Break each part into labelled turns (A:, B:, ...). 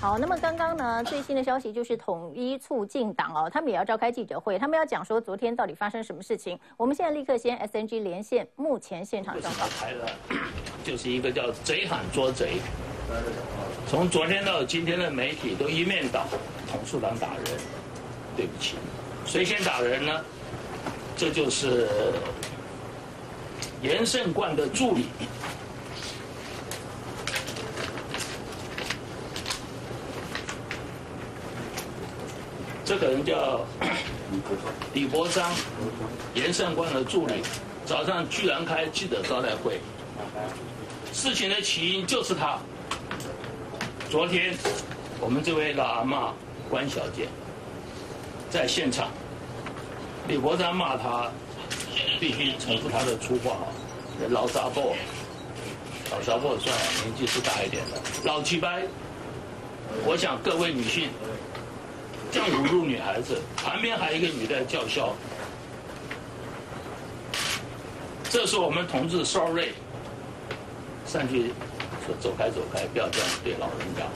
A: 好，那么刚刚呢，最新的消息就是统一促进党哦，他们也要召开记者会，他们要讲说昨天到底发生什么事情。我们现在立刻先 SNG 连线目前现场状况。
B: 台的就是一个叫贼喊捉贼，从昨天到今天的媒体都一面倒统促党打人，对不起，谁先打人呢？这就是严胜冠的助理。这个人叫李伯章，严胜冠的助理，早上居然开记者招待会。事情的起因就是他。昨天，我们这位老阿嬷关小姐在现场，李伯章骂他，必须重复他的粗话，老杂货，老杂货算了，年纪是大一点的，老鸡掰。我想各位女性。这样侮辱女孩子，旁边还有一个女的叫嚣。这是我们同志 sorry， 上去说走开走开，不要这样对老人家。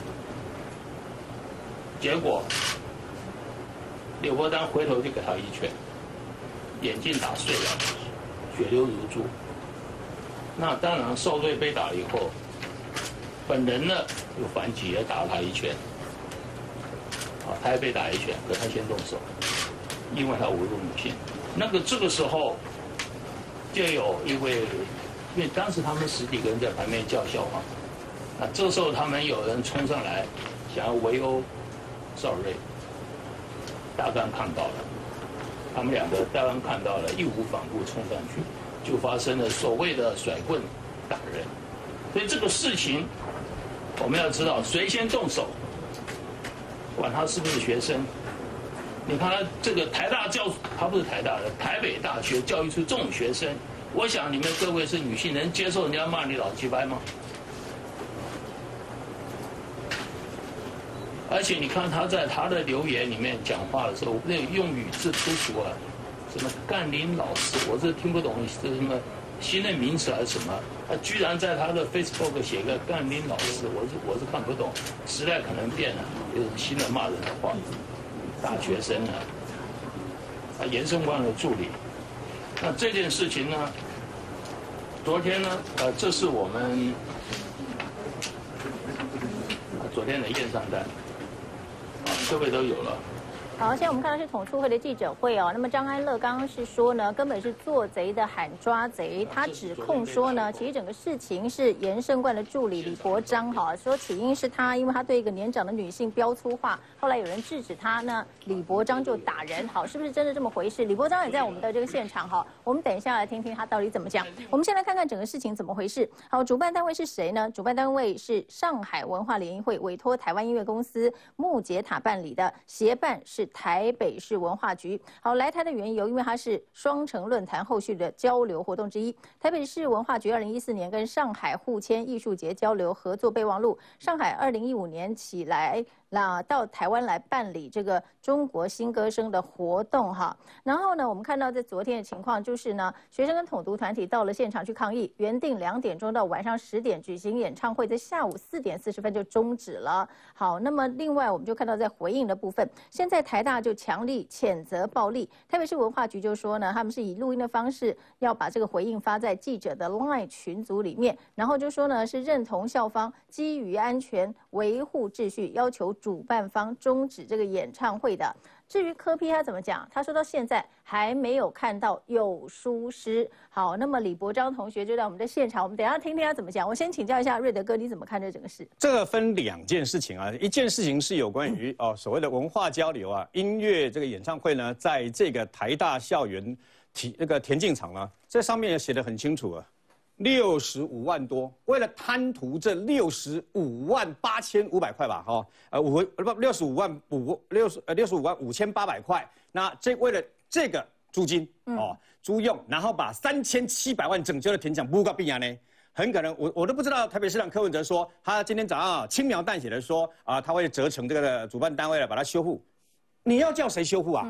B: 结果柳伯丹回头就给他一拳，眼镜打碎了，血流如注。那当然受罪被打以后，本人呢又反击，也打了他一拳。他也被打一拳，可他先动手，因为他侮辱女性。这个时候，就有一位，因为当时他们10几个人在旁边叫嚣嘛，那这时候他们有人冲上来，想要围殴邵瑞，大刚看到了，他们两个大刚看到了，义无反顾冲上去，就发生了所谓的甩棍打人。所以这个事情，我们要知道谁先动手。管他是不是学生，你看他这个台大他不是台大的，台北大学教育出这种学生，我想你们各位是女性，能接受人家骂你老鸡掰吗？而且你看他在他的留言里面讲话的时候，那个用语之粗俗啊，什么干林老师，我是听不懂是什么新的名词还是什么。他居然在他的 Facebook 写个干林老师，我是看不懂，时代可能变了，有新的骂人的话，大学生啊，严胜冠的助理。那这件事情呢，昨天呢，这是我们昨天的验伤单，各位都有了。
A: 好，现在我们看到是统促会的记者会哦。那么张安乐刚刚是说呢，根本是做贼的喊抓贼。他指控说呢，其实整个事情是严胜冠的助理李伯章哈，说起因是他，因为他对一个年长的女性飙粗话，后来有人制止他呢，李伯章就打人。好，是不是真的这么回事？李伯章也在我们的这个现场哈，我们等一下来听听他到底怎么讲。我们先来看看整个事情怎么回事。好，主办单位是谁呢？主办单位是上海文化联谊会委托台湾音乐公司木杰塔办理的，协办是台北市文化局。好，来台的缘由，因为它是双城论坛后续的交流活动之一。台北市文化局2014年跟上海互签艺术节交流合作备忘录，上海2015年起来到台湾来办理这个中国新歌声的活动哈。然后呢，我们看到在昨天的情况就是呢，学生跟统独团体到了现场去抗议，原定2点钟到晚上10点举行演唱会，在下午4点40分就终止了。好，那么另外我们就看到在回应的部分，现在台大就强力谴责暴力，台北市文化局就说呢，他们是以录音的方式要把这个回应发在记者的 LINE 群组里面，然后就说呢是认同校方基于安全维护秩序，要求主办方终止这个演唱会的。至于柯 P 他怎么讲？他说到现在还没有看到有疏失。好，那么李伯章同学就在我们的现场，我们等一下听听他怎么讲。我先请教一下瑞德哥，你怎么看这整个事？
C: 这个分2件事情啊，一件事情是有关于所谓的文化交流啊，音乐这个演唱会呢，在这个台大校园田径场啊，这上面也写得很清楚啊。65万多，为了贪图这65万8500块吧，65万5800块，那为了这个租金租用，然后把3700万整修的田场不告必然呢？很可能我都不知道，台北市长柯文哲说，他今天早上轻描淡写的说他会责成这个主办单位来把它修复，你要叫谁修复啊？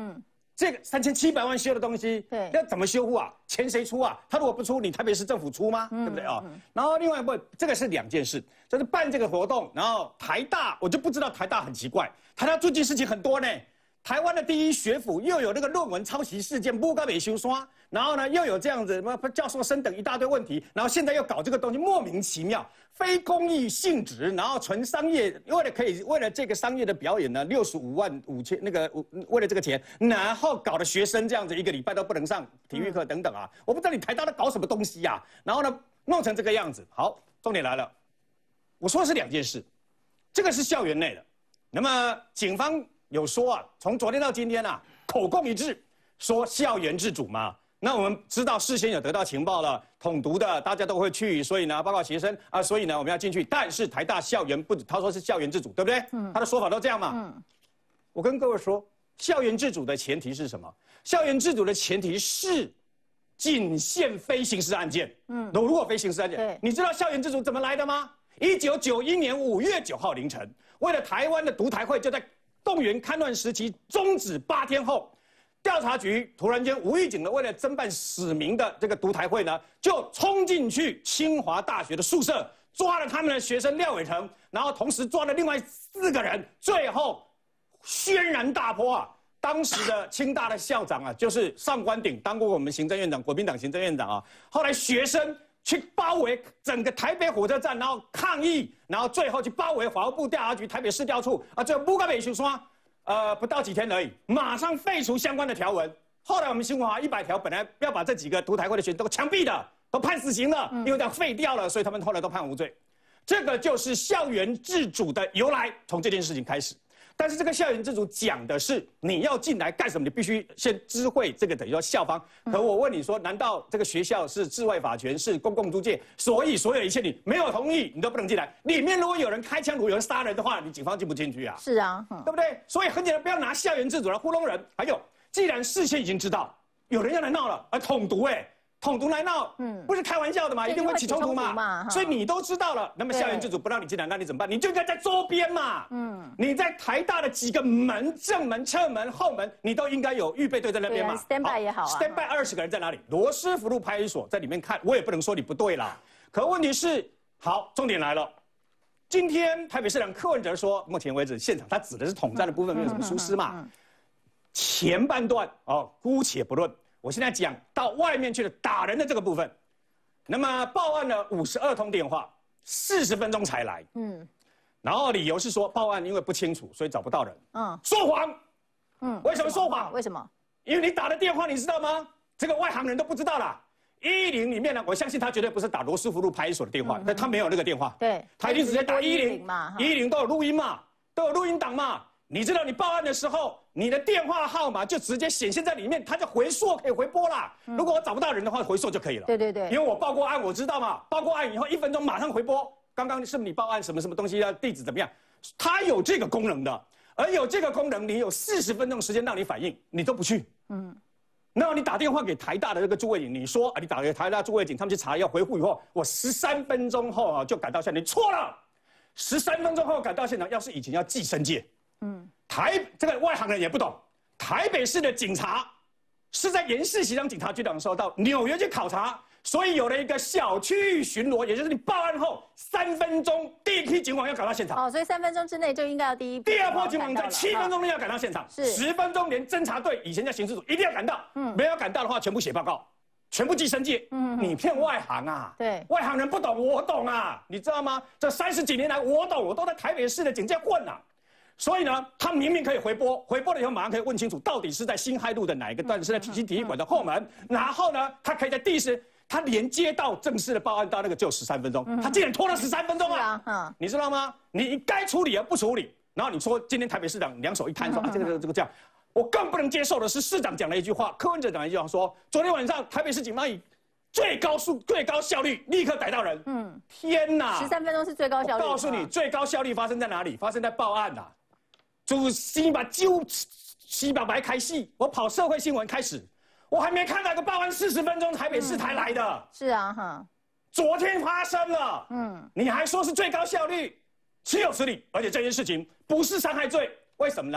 C: 这个3700万修的东西，
A: 对，
C: 要怎么修复啊？钱谁出啊？他如果不出，你台北市政府出吗？对不对啊？然后另外这个是2件事，就是办这个活动，然后台大，我就不知道台大很奇怪，台大最近事情很多呢。台湾的第一学府又有那个论文抄袭事件，不该被修刷，然后呢又有这样子什么教授升等一大堆问题，然后现在又搞这个东西，莫名其妙，非公益性质，然后纯商业，为了这个商业的表演呢，65万5千那个为了这个钱，然后搞得学生这样子1个礼拜都不能上体育课等等啊，我不知道你台大在搞什么东西呀，然后呢弄成这个样子。好，重点来了，我说的是2件事，这个是校园内的，那么警方有说啊，从昨天到今天啊，口供一致，说校园自主嘛。那我们知道事先有得到情报了，统独的大家都会去，所以呢，包括学生啊，所以呢我们要进去。但是台大校园不，他说是校园自主，对不对？他的说法都这样嘛。我跟各位说，校园自主的前提是什么？校园自主的前提是仅限非刑事案件。如果非刑事案件，你知道校园自主怎么来的吗？1991年5月9号凌晨，为了台湾的独台会，就在动员戡乱时期终止8天后，调查局突然间无预警的为了侦办史明的这个独台会呢，就冲进去清华大学的宿舍，抓了他们的学生廖伟成，然后同时抓了另外4个人，最后轩然大波啊！当时的清大的校长啊，就是上官鼎，当过我们行政院长，国民党行政院长啊，后来学生去包围整个台北火车站，然后抗议，然后最后去包围法务部调查局、台北市调处啊，最后不该被修刷，不到几天而已，马上废除相关的条文。后来我们新文化100条本来要把这几个独台会的学生都枪毙的，都判死刑了，因为这样废掉了，所以他们后来都判无罪。这个就是校园自主的由来，从这件事情开始。但是这个校园自主讲的是你要进来干什么，你必须先知会这个等于说校方。可我问你说，难道这个学校是治外法权，是公共租界，所以所有一切你没有同意，你都不能进来？里面如果有人开枪，如果有人杀人的话，你警方进不进去啊？
A: 是啊，
C: 对不对？所以很简单，不要拿校园自主来糊弄人。还有，既然事先已经知道有人要来闹了，统独统独来闹，不是开玩笑的嘛，一定会起冲突嘛。所以你都知道了，那么校园自主不让你进来，那你怎么办？你就应该在周边嘛。你在台大的几个门，正门、侧门、后门，你都应该有预备队在那边嘛。
A: stand by 也好啊。
C: stand by 20个人在哪里？罗斯福路派出所在里面看，我也不能说你不对啦。可问题是，好，重点来了。今天台北市长柯文哲说，目前为止现场他指的是统战的部分没有什么疏失嘛。前半段姑且不论。我现在讲到外面去了打人的这个部分，那么报案了52通电话，40分钟才来，然后理由是说报案因为不清楚，所以找不到人，说谎，为什么说谎？
A: 为什么？
C: 因为你打的电话你知道吗？这个外行人都不知道啦。110里面呢，我相信他绝对不是打罗斯福路派出所的电话，但他没有那个电话，
A: 对，
C: 他一定直接打110嘛，110都有录音嘛，都有录音档嘛。你知道你报案的时候，你的电话号码就直接显现在里面，它就回溯可以回拨啦。如果我找不到人的话，回溯就可以了。
A: 对对对，
C: 因为我报过案，我知道嘛。报过案以后1分钟马上回拨。刚刚是不是你报案什么什么东西啊？地址怎么样？它有这个功能的，而有这个功能，你有40分钟时间让你反应，你都不去。然后你打电话给台大的那个驻卫警，你说你打给台大驻卫警，他们去查要回复以后，我13分钟后就赶到现场，你错了。13分钟后赶到现场，要是以前要记申诫。这个外行人也不懂，台北市的警察是在严世袭当警察局长的时候到纽约去考察，所以有了一个小区域巡逻，也就是你报案后3分钟，第一批警网要赶到现场。
A: 所以3分钟之内就应该要第二波
C: 警网在7分钟内要赶到现场，
A: 是
C: 10分钟连侦查队以前叫刑事组一定要赶到，没有赶到的话全部写报告，全部记申诫。你骗外行啊？
A: 对，
C: 外行人不懂，我懂啊，你知道吗？这30几年来我懂，我都在台北市的警界混啊。所以呢，他明明可以回拨，回拨了以后马上可以问清楚，到底是在新海路的哪一个段，是在体育馆的后门。然后呢，他可以在第一时，他连接到正式的报案到那个就13分钟，他竟然拖了13分钟啊！你知道吗？你该处理而不处理，然后你说今天台北市长2手一摊说这个这样，我更不能接受的是市长讲了一句话，柯文哲讲了一句话说，昨天晚上台北市警方以最高效率立刻逮到人。天哪
A: ！13分钟是最高效率。
C: 我告诉你，最高效率发生在哪里？发生在报案啊！主席把西把白开戏，我跑社会新闻开始，我还没看到个报案40分钟台北市才来的。
A: 是啊，
C: 昨天发生了，你还说是最高效率，岂有此理！而且这件事情不是伤害罪，为什么呢？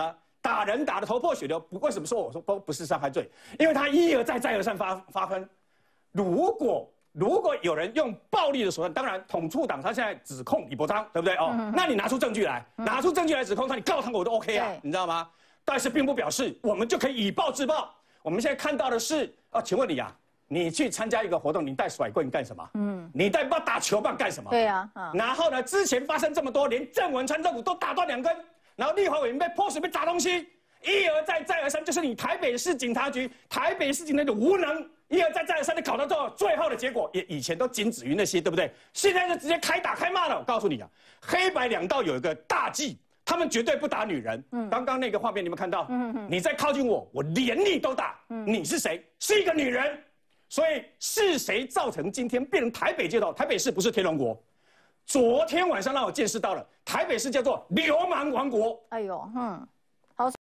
C: 打人打得头破血流。为什么说我说不是伤害罪？因为他一而再再而三发生。如果有人用暴力的手段，当然统促党他现在指控李伯璋，对不对哦？那你拿出证据来，拿出证据来指控他，你告他我都 OK 啊，你知道吗？但是并不表示我们就可以以暴制暴。我们现在看到的是请问你啊，你去参加一个活动，你带甩棍干什么？你带打球棒干什么？
A: 对啊，
C: 然后呢，之前发生这么多，连郑文灿政府都打断2根，然后立法委员被泼水被砸东西，一而再再而三，就是你台北市警察局、台北市警察的无能，一而再再而三的搞到最后的结果，也以前都仅止于那些，对不对？现在就直接开打开骂了。我告诉你啊，黑白两道有一个大忌。他们绝对不打女人。刚刚那个画面你们看到？你再靠近我，我连你都打。你是谁？是一个女人。所以是谁造成今天变成台北街头？台北市不是天龙国。昨天晚上让我见识到了，台北市叫做流氓王国。
A: 哎呦，